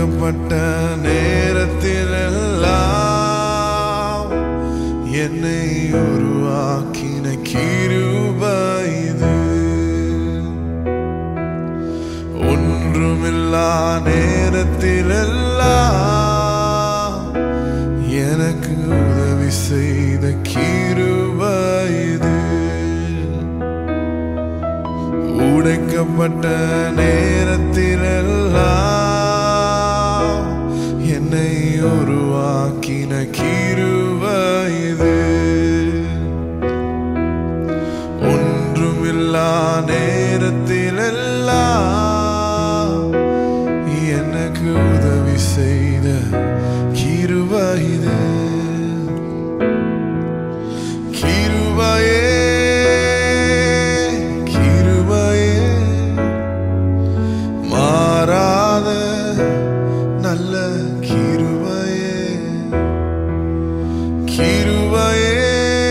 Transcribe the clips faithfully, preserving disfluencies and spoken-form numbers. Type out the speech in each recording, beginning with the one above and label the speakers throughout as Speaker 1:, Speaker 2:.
Speaker 1: உடைக்கப்பட்ட நேரத்திலெல்லாம் என்னை உருவாக்கின கிருபை இது. ஒன்றுமில்லா நேரத்திலெல்லாம் எனக்கு உதவி செய்த கிருபை இது. உடைக்கப்பட்ட நேரத்திலெல்லாம் என்னை உருவாக்கின கிருபை இது. ஒன்றுமில்லா நேரத்திலெல்லாம் எனக்கு உதவி செய்த கிருபை இது. கிருபையே நல்ல கிருபையே, கிருபையே,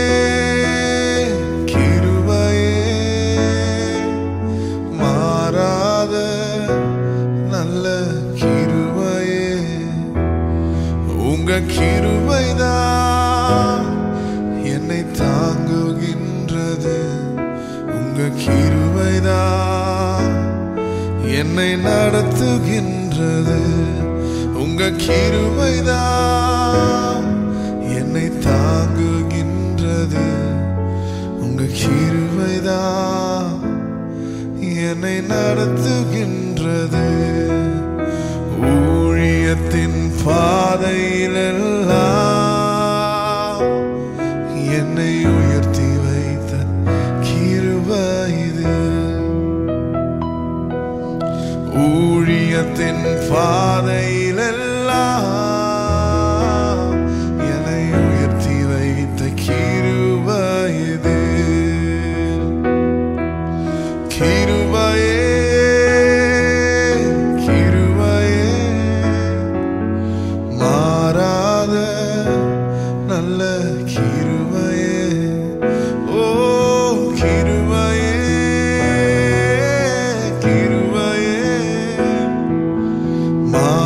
Speaker 1: கிருபையே, மாறாத நல்ல கிருபையே. உங்க கிருபைதான் என்னை தாங்குகின்றது. உங்க கிருபைதான் என்னை நடத்துகின்றது. உங்க கிருபைதான் என்னை தாங்குகின்றது. உங்க கிருபைதான் என்னை நடத்துகின்றது. ஊழியத்தின் பாதையிலெல்லாம் என்னை உயர்த்தி வைத்த கிருபை இது. ஊழியத்தின் பாதையிலெல்லாம் என்னை உயர்த்தி வைத்த கிருபை இது. கிருபையே, கிருபையே, மாறாத நல்ல கிருபையே. ஓ கிருபையே, கிருபையே,